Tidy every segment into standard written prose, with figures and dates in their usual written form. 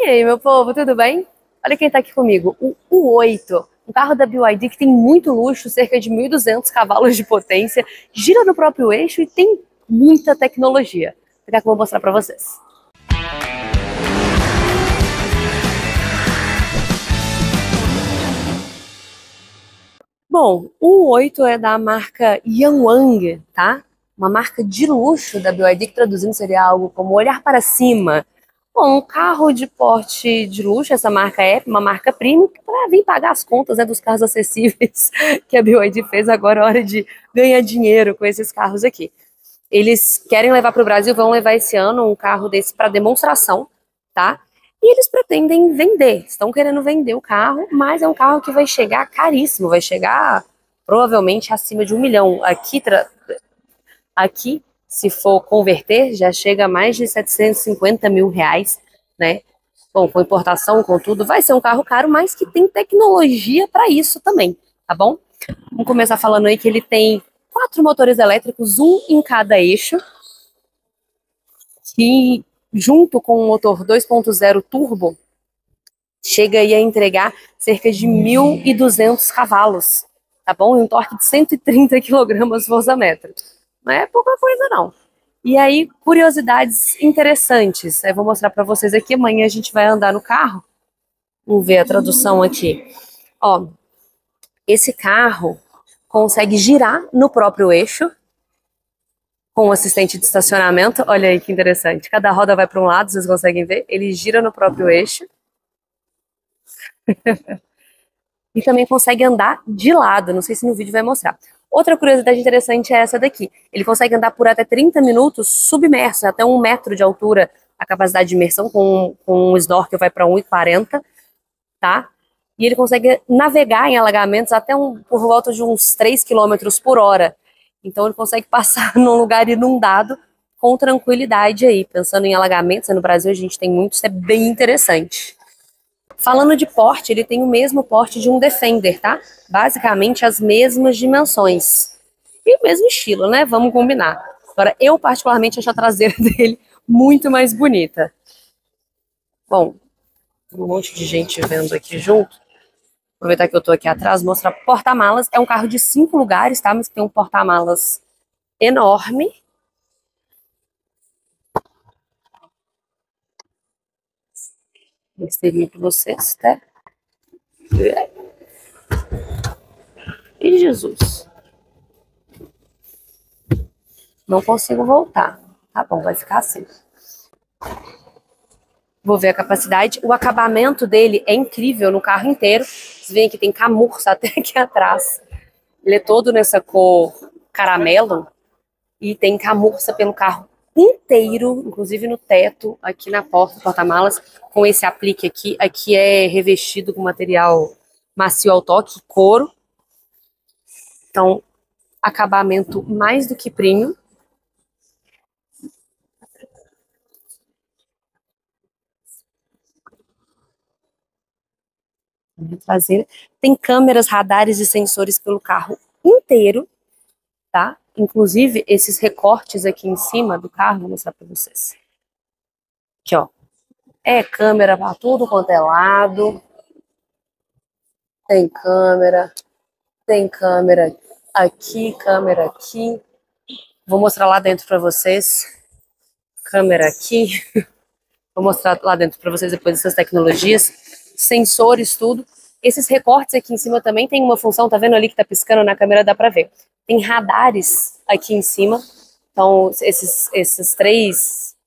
E aí, meu povo, tudo bem? Olha quem tá aqui comigo, o U8, um carro da BYD que tem muito luxo, cerca de 1.200 cavalos de potência, gira no próprio eixo e tem muita tecnologia. Vou que eu vou mostrar pra vocês. Bom, o U8 é da marca Yanwang, tá? Uma marca de luxo da BYD, que traduzindo seria algo como olhar para cima. Bom, um carro de porte de luxo, essa marca é uma marca premium, para vir pagar as contas, né, dos carros acessíveis que a BYD fez. Agora é hora de ganhar dinheiro com esses carros aqui. Eles querem levar para o Brasil, vão levar esse ano um carro desse para demonstração, tá? E eles pretendem vender, estão querendo vender o carro, mas é um carro que vai chegar caríssimo, vai chegar provavelmente acima de 1 milhão. Aqui, se for converter, já chega a mais de 750 mil reais, né? Bom, com importação, com tudo, vai ser um carro caro, mas que tem tecnologia para isso também, tá bom? Vamos começar falando aí que ele tem 4 motores elétricos, um em cada eixo, que junto com o motor 2.0 turbo, chega aí a entregar cerca de 1.200 cavalos, tá bom? E um torque de 130 kgfm. Não é pouca coisa, não. E aí, curiosidades interessantes. Eu vou mostrar para vocês aqui. Amanhã a gente vai andar no carro. Vamos ver a tradução aqui. Ó, esse carro consegue girar no próprio eixo com o assistente de estacionamento. Olha aí que interessante. Cada roda vai para um lado, vocês conseguem ver? Ele gira no próprio eixo. E também consegue andar de lado. Não sei se no vídeo vai mostrar. Outra curiosidade interessante é essa daqui. Ele consegue andar por até 30 minutos submerso, até 1 metro de altura, a capacidade de imersão, com um snorkel vai para 1,40, tá? E ele consegue navegar em alagamentos até por volta de uns 3 km por hora. Então ele consegue passar num lugar inundado com tranquilidade aí. Pensando em alagamentos, no Brasil a gente tem muitos, isso é bem interessante. Falando de porte, ele tem o mesmo porte de um Defender, tá? Basicamente as mesmas dimensões. E o mesmo estilo, né? Vamos combinar. Agora, eu particularmente acho a traseira dele muito mais bonita. Bom, tem um monte de gente vendo aqui junto. Aproveitar que eu tô aqui atrás, mostrar porta-malas. É um carro de 5 lugares, tá? Mas tem um porta-malas enorme. Vou mostrar para vocês, tá? E Jesus. Não consigo voltar. Tá bom, vai ficar assim. Vou ver a capacidade. O acabamento dele é incrível no carro inteiro. Vocês veem que tem camurça até aqui atrás. Ele é todo nessa cor caramelo. E tem camurça pelo carro inteiro, inclusive no teto, aqui na porta do porta-malas, com esse aplique aqui. Aqui é revestido com material macio ao toque, couro. Então, acabamento mais do que premium. Traseira. Tem câmeras, radares e sensores pelo carro inteiro, tá? Inclusive, esses recortes aqui em cima do carro, vou mostrar pra vocês. Aqui, ó. É câmera pra tudo quanto é lado. Tem câmera aqui, câmera aqui. Vou mostrar lá dentro pra vocês. Câmera aqui. Vou mostrar lá dentro pra vocês depois dessas tecnologias. Sensores, tudo. Esses recortes aqui em cima também tem uma função, tá vendo ali que tá piscando na câmera, dá pra ver. Tem radares aqui em cima. Então, esses três...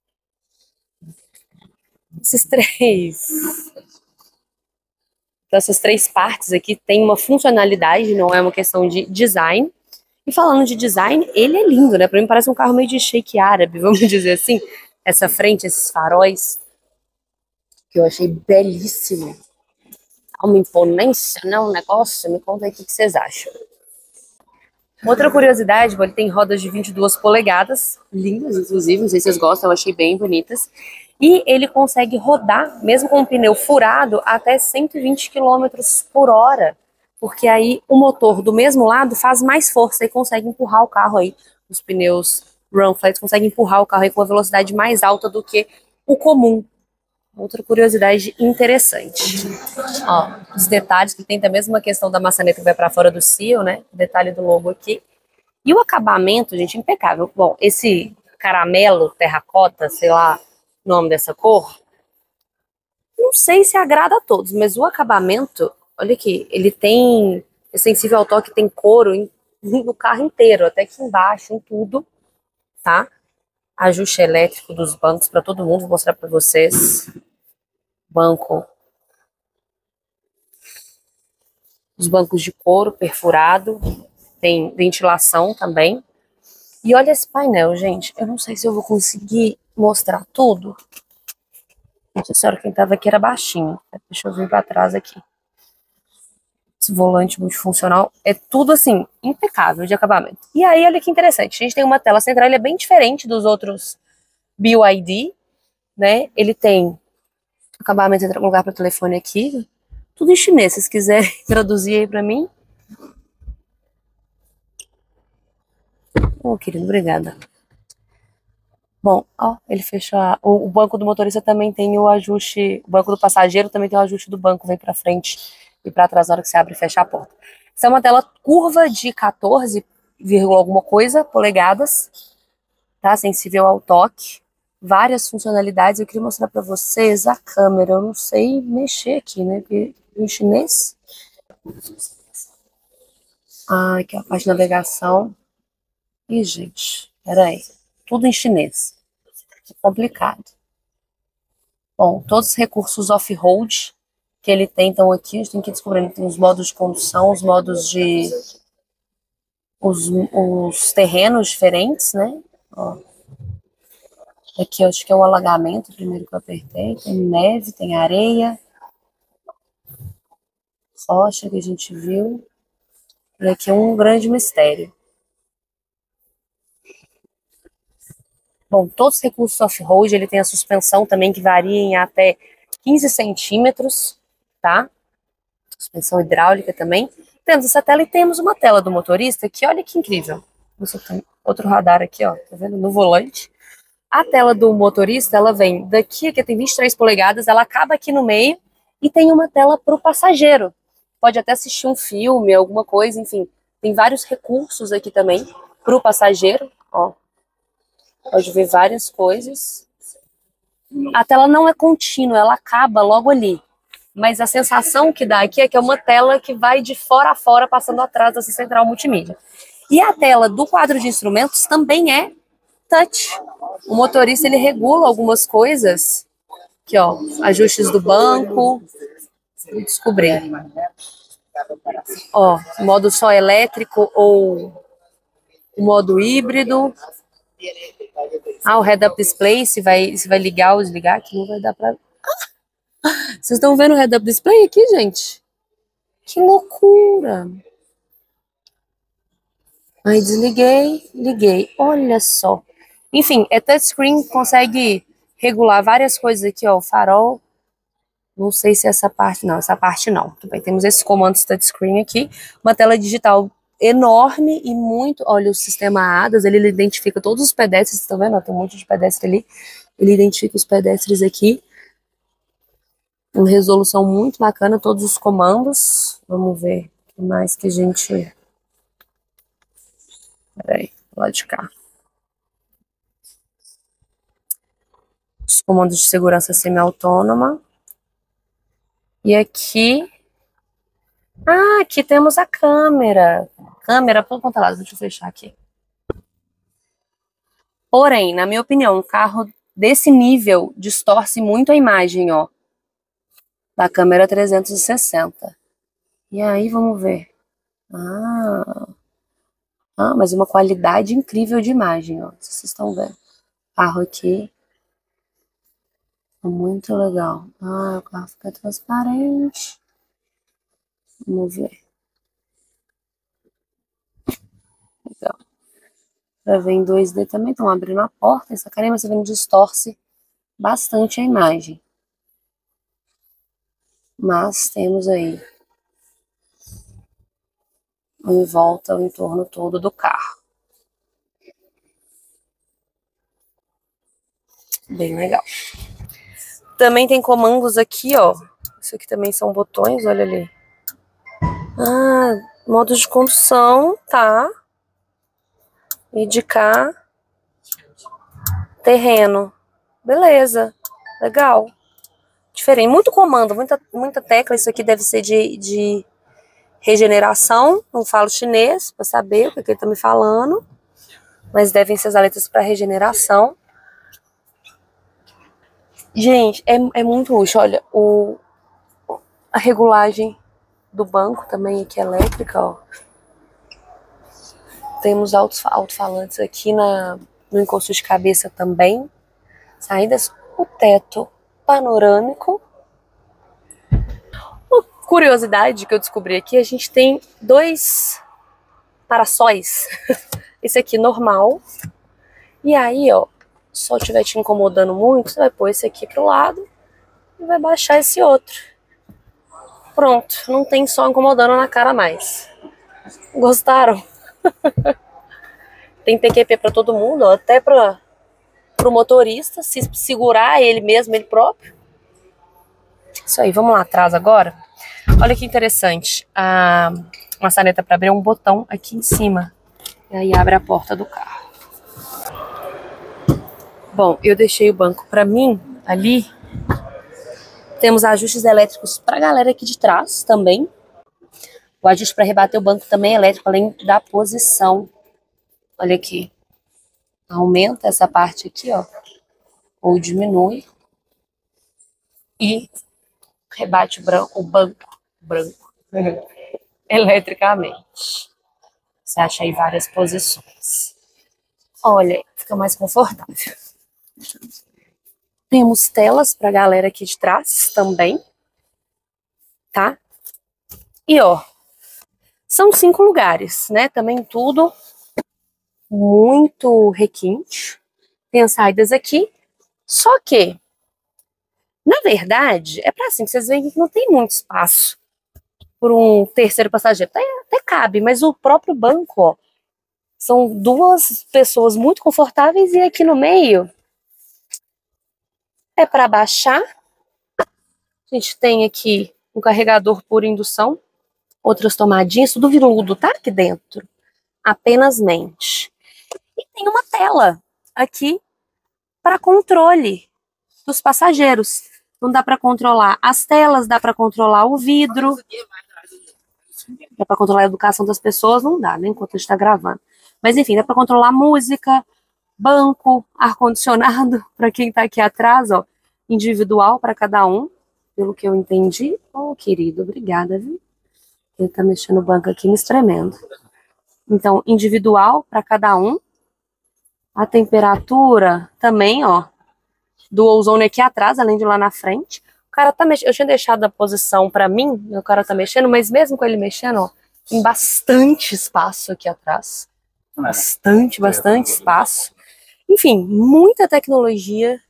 Então, essas três partes aqui tem uma funcionalidade, não é uma questão de design. E falando de design, ele é lindo, né? Pra mim parece um carro meio de shake árabe, vamos dizer assim. Essa frente, esses faróis, que eu achei belíssimo. Uma imponência, né? Um negócio. Me conta aí o que vocês acham. Outra curiosidade, ele tem rodas de 22 polegadas, lindas, inclusive, não sei se vocês gostam, eu achei bem bonitas. E ele consegue rodar, mesmo com o pneu furado, até 120 km por hora. Porque aí o motor do mesmo lado faz mais força e consegue empurrar o carro aí. Os pneus run flat conseguem empurrar o carro aí com uma velocidade mais alta do que o comum. Outra curiosidade interessante. Ó, os detalhes que tem também uma questão da maçaneta que vai para fora do seal, né? O detalhe do logo aqui. E o acabamento, gente, impecável. Bom, esse caramelo, terracota, sei lá o nome dessa cor, não sei se agrada a todos, mas o acabamento, olha aqui, ele tem, é sensível ao toque, tem couro no carro inteiro, até aqui embaixo, em tudo, tá? Ajuste elétrico dos bancos para todo mundo, vou mostrar para vocês. Banco, os bancos de couro perfurado, tem ventilação também. E olha esse painel, gente, eu não sei se eu vou conseguir mostrar tudo. Essa hora quem tava aqui era baixinho. Deixa eu vir para trás aqui. Esse volante multifuncional é tudo assim, impecável de acabamento. E aí, olha que interessante, a gente tem uma tela central, ele é bem diferente dos outros BYD, né? Ele tem acabamento em lugar para telefone aqui, tudo em chinês, se vocês quiserem traduzir aí para mim. Querido, obrigada. Bom, ó, ele fecha. O banco do motorista também tem o ajuste. O banco do passageiro também tem o ajuste do banco, vem para frente e para trás na hora que você abre e fecha a porta. Essa é uma tela curva de 14, alguma coisa polegadas, tá? Sensível ao toque, várias funcionalidades. Eu queria mostrar para vocês a câmera. Eu não sei mexer aqui, né? Porque em chinês. Ah, aqui é a parte de navegação. Ih, gente, peraí. Tudo em chinês. É complicado. Bom, todos os recursos off-road que ele tem estão aqui. A gente tem que ir descobrindo. Tem os modos de condução, os modos de... Os terrenos diferentes, né? Ó. Aqui eu acho que é o alagamento, primeiro que eu apertei. Tem neve, tem areia. Rocha que a gente viu. E aqui é um grande mistério. Bom, todos os recursos off-road, ele tem a suspensão também que varia em até 15 centímetros, tá? Suspensão hidráulica também. Temos essa tela e temos uma tela do motorista que, olha que incrível. Você tem outro radar aqui, ó, tá vendo? No volante. A tela do motorista, ela vem daqui, que tem 23 polegadas, ela acaba aqui no meio e tem uma tela para o passageiro. Pode até assistir um filme, alguma coisa, enfim. Tem vários recursos aqui também para o passageiro, ó. Pode ver várias coisas. A tela não é contínua, ela acaba logo ali. Mas a sensação que dá aqui é que é uma tela que vai de fora a fora, passando atrás dessa central multimídia. E a tela do quadro de instrumentos também é touch. O motorista, ele regula algumas coisas. Aqui, ó, ajustes do banco. Vou descobrir. Ó, modo só elétrico ou o modo híbrido. Ah, o head-up display, se vai ligar ou desligar, aqui não vai dar pra... Vocês estão vendo o head-up display aqui, gente? Que loucura! Aí desliguei, liguei. Olha só. Enfim, é touchscreen, consegue regular várias coisas aqui, ó. O farol. Não sei se essa parte não, essa parte não. Tudo bem, temos esses comandos touchscreen aqui. Uma tela digital enorme e muito... Olha, o sistema ADAS, ele identifica todos os pedestres, estão vendo? Tem um monte de pedestre ali. Ele identifica os pedestres aqui. Uma resolução muito bacana, todos os comandos. Vamos ver o que mais que a gente... Peraí, do lado de cá. Os comandos de segurança semi-autônoma. E aqui... Ah, aqui temos a câmera. Câmera por quanto lado? Deixa eu fechar aqui. Porém, na minha opinião, um carro desse nível distorce muito a imagem, ó, da câmera 360. E aí, vamos ver. Mas uma qualidade incrível de imagem, ó. Vocês estão vendo. Carro aqui. Muito legal. O carro fica transparente. Vamos ver. Legal. Pra ver em 2D também. Estão abrindo a porta. Essa carinha, mas você vendo, distorce bastante a imagem. Mas temos aí em volta o entorno todo do carro. Bem legal. Também tem comandos aqui, ó. Isso aqui também são botões, olha ali. Ah, modo de condução, tá. E de cá, terreno. Beleza, legal. Diferente, muito comando, muita tecla. Isso aqui deve ser de regeneração. Não falo chinês pra saber o que ele tá me falando. Mas devem ser as letras para regeneração. Gente, é muito luxo. Olha, a regulagem do banco também aqui elétrica, ó. Temos alto-falantes aqui no encosto de cabeça também. Saídas, o teto panorâmico. Uma curiosidade que eu descobri aqui, a gente tem 2 paraçóis. Esse aqui normal. E aí, ó, se o sol estiver te incomodando muito, você vai pôr esse aqui pro lado e vai baixar esse outro. Pronto, não tem sol incomodando na cara mais. Gostaram? Tem PQP para todo mundo, ó, até pro motorista se segurar ele mesmo, ele próprio. Isso aí, vamos lá atrás agora. Olha que interessante. A maçaneta para abrir um botão aqui em cima. E aí abre a porta do carro. Bom, eu deixei o banco para mim ali. Temos ajustes elétricos para a galera aqui de trás também. O ajuste para rebater o banco também é elétrico, além da posição. Olha aqui. Aumenta essa parte aqui, ó. Ou diminui. E rebate o banco branco eletricamente. Você acha aí várias posições. Olha, fica mais confortável. Temos telas para a galera aqui de trás também. Tá? E ó, são 5 lugares, né? Também tudo muito requinte. Tem as saídas aqui. Só que, na verdade, é para assim, vocês veem que não tem muito espaço por um terceiro passageiro. Até cabe, mas o próprio banco, ó, são 2 pessoas muito confortáveis e aqui no meio é para baixar. A gente tem aqui um carregador por indução, outras tomadinhas, tudo viludo, tá? Aqui dentro. Apenas mente. E tem uma tela aqui para controle dos passageiros. Não dá para controlar as telas, dá para controlar o vidro. Dá para controlar a educação das pessoas, não dá, né? Enquanto a gente está gravando. Mas enfim, dá para controlar música, banco, ar-condicionado, para quem está aqui atrás, ó. Individual para cada um, pelo que eu entendi. Oh, querido, obrigada, viu? Ele tá mexendo o banco aqui, me espremendo. Então, individual para cada um. A temperatura também, ó. Do ozônio aqui atrás, além de lá na frente. O cara tá mexendo. Eu tinha deixado a posição para mim, o cara tá mexendo, mas mesmo com ele mexendo, ó, tem bastante espaço aqui atrás. Bastante espaço. Enfim, muita tecnologia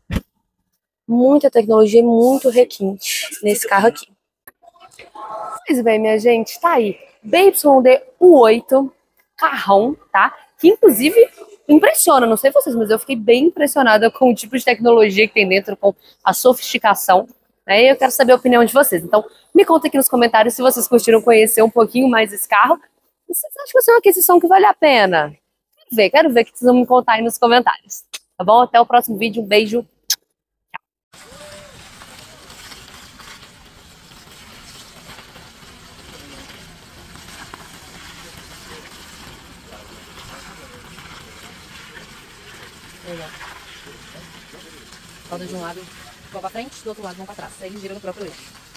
e muito requinte nesse carro aqui. Pois bem, minha gente, tá aí. BYD U8, carrão, tá? Que inclusive impressiona, não sei vocês, mas eu fiquei bem impressionada com o tipo de tecnologia que tem dentro, com a sofisticação, né? E eu quero saber a opinião de vocês. Então, me conta aqui nos comentários se vocês curtiram conhecer um pouquinho mais esse carro. E vocês acham que vai ser uma aquisição que vale a pena? Quero ver o que vocês vão me contar aí nos comentários. Tá bom? Até o próximo vídeo. Um beijo. Roda de um lado, vão pra frente, do outro lado vão pra trás. Aí eles giram no próprio eixo.